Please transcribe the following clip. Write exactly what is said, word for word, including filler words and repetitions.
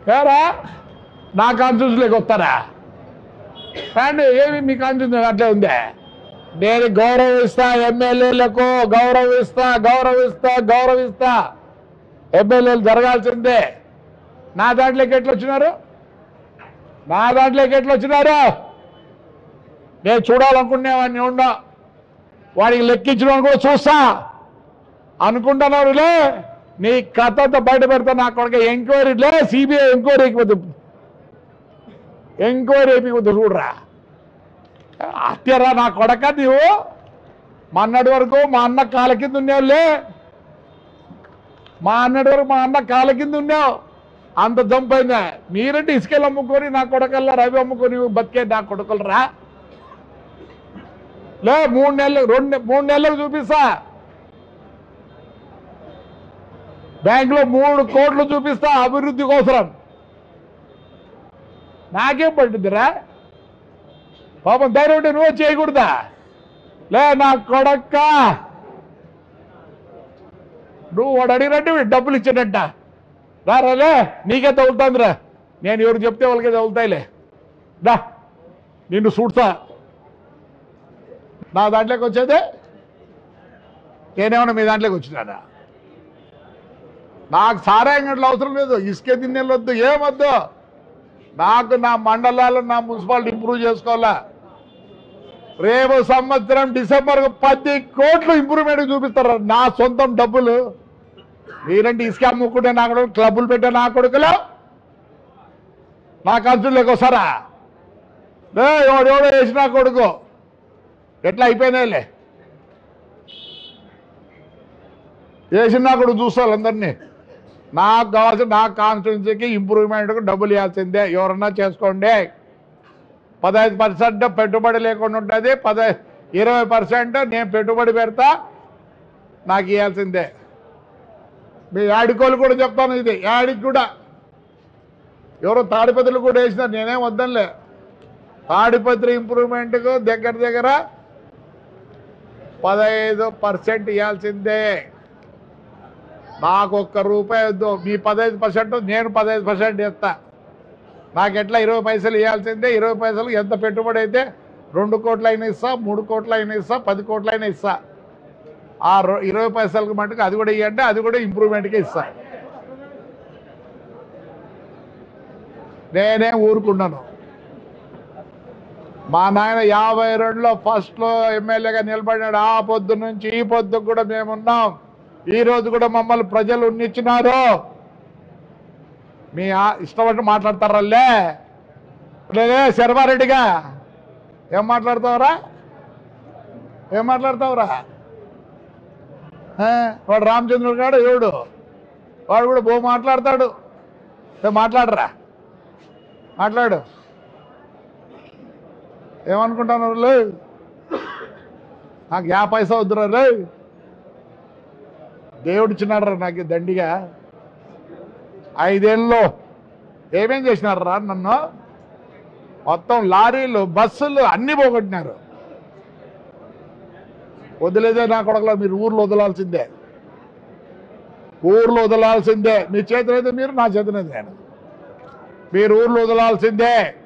ఏరా నా కాన్స్టిట్యూన్సీలోకి వస్తారా అండి? ఏమి మీ కాన్స్టిట్యూన్సీ అట్లే ఉందే? నేను గౌరవిస్తా, ఎమ్మెల్యేలకు గౌరవిస్తా గౌరవిస్తా గౌరవిస్తా ఎమ్మెల్యేలు జరగాల్సిందే. నా దాంట్లోకి ఎట్లా వచ్చినారు? నా దాంట్లోకి ఎట్లా వచ్చినారు? నేను చూడాలనుకునేవాడిని ఉండా, వాడికి లెక్కించడం కూడా చూస్తా అనుకుంటున్నారులే. నీ కథ అంతా బయట పెడతా. నా కొడుకు ఎంక్వైరీలే, సిబిఐ ఎంక్వైరీ అయిపోద్దు, ఎంక్వైరీ అయిపోద్దు చూడరా. హత్యరా నా కొడక నీవు. మొన్నటి వరకు మా అన్న కాళ్ళ కింద ఉన్నావులే, మా అన్నటి వరకు మా అన్న కాళ్ళ కింద ఉన్నావు. అంత జంపైందా? మీరంటే ఇసుకలు అమ్ముకొని నా కొడకల్లా రవి అమ్ముకొని బతికే నా కొడుకులు రా. లే మూడు నెలలు రెండు మూడు నెలలకు చూపిస్తా, బ్యాంకులో మూడు కోట్లు చూపిస్తా అభివృద్ధి కోసం. నాకేం పట్టిందిరా పాపం? ధైర్యం ఉంటే నువ్వు చేయకూడదా? లే నా కొడక్క, నువ్వు వాడు అడిగినట్టు డబ్బులు ఇచ్చాడంట. రాలే నీకే తగులుతుందిరా. నేను ఎవరు చెప్తే వాళ్ళకే తగులుతాయిలే. దా నిన్ను చూడతా. నా దాంట్లోకి వచ్చేదే నేనేమన్నా మీ దాంట్లోకి వచ్చినానా? నాకు సారాయం గంటలు అవసరం లేదు, ఇసుకే తిన్నేళ్ళు వద్దు, ఏమొద్దు నాకు. నా మండలాలు నా మున్సిపాలిటీ ఇంప్రూవ్ చేసుకోవాలా. రేపు సంవత్సరం డిసెంబర్ పది కోట్లు ఇంప్రూవ్మెంట్ చూపిస్తారు నా సొంతం డబ్బులు. మీరంటే ఇసుక అమ్ముకుంటే నా కొడుకు, క్లబ్బులు పెట్టే నా కొడుకులు నా ఖర్చులోకి వస్తారా? లే ఎవడెవడో వేసి నా కొడుకు ఎట్లా అయిపోయినాయిలే. వేసిన నా కొడుకు చూస్తారు అందరినీ. నాకు కావాల్సిన నా కాన్స్టిట్యున్సీకి ఇంప్రూవ్మెంట్కు డబ్బులు ఇవ్వాల్సిందే. ఎవరన్నా చేసుకోండి. పదహైదు పర్సెంట్ పెట్టుబడి లేకుండా ఉంటుంది, పదహై ఇరవై పర్సెంట్ నేను పెట్టుబడి పెడతా, నాకు ఇవ్వాల్సిందే. మీ యాడికోళ్ళు కూడా చెప్తాను, ఇది యాడికి కూడా. ఎవరో తాడిపత్రులు కూడా వేసినారు, నేనేం వద్దనులే. తాడిపత్రి ఇంప్రూవ్మెంట్కు దగ్గర దగ్గర పదహైదు పర్సెంట్ ఇవ్వాల్సిందే. నాకు ఒక్క రూపాయి వద్దు. మీ పదహైదు పర్సెంట్ నేను పదహైదు పర్సెంట్ ఇస్తా. నాకు ఎట్లా ఇరవై పైసలు ఇవ్వాల్సిందే. ఇరవై పైసలు ఎంత పెట్టుబడి అయితే రెండు కోట్ల అయినా ఇస్తా, మూడు కోట్ల అయినా ఇస్తా, పది కోట్ల అయినా ఇస్తా. ఆ ఇరవై పైసలకు మటుకు అది కూడా ఇవ్వండి, అది కూడా ఇంప్రూవ్మెంట్కే ఇస్తా. నేనే ఊరుకున్నాను. మా నాయన యాభై రెండులో ఫస్ట్లో ఎమ్మెల్యేగా నిలబడినాడు. ఆ పొద్దు నుంచి ఈ పొద్దు కూడా మేమున్నాం. ఈ రోజు కూడా మమ్మల్ని ప్రజలు ఉన్నిచ్చినారు. మీ ఇష్టపడి మాట్లాడతారల్లే. లేదే శర్మారెడ్డిగా ఏం మాట్లాడతావురా? ఏం మాట్లాడతావురా? వాడు రామచంద్రుడు గాడు ఎవడు, వాడు కూడా బో మాట్లాడతాడు. మాట్లాడరా, మాట్లాడు. ఏమనుకుంటున్నారు? లే నాకు యా పైసా వద్దురా. లే దేవుడు ఇచ్చినాడు రా నాకు దండిగా. ఐదేళ్ళలో ఏమేం చేసినారు రా నన్ను? మొత్తం లారీలు, బస్సులు అన్నీ పోగొట్టినారు. వదిలేదే నా కొడకలో. మీరు ఊర్లో వదలాల్సిందే, ఊర్లో వదలాల్సిందే. మీ చేతులైతే మీరు, నా చేతులైతే నేను. మీరు ఊర్లో వదలాల్సిందే.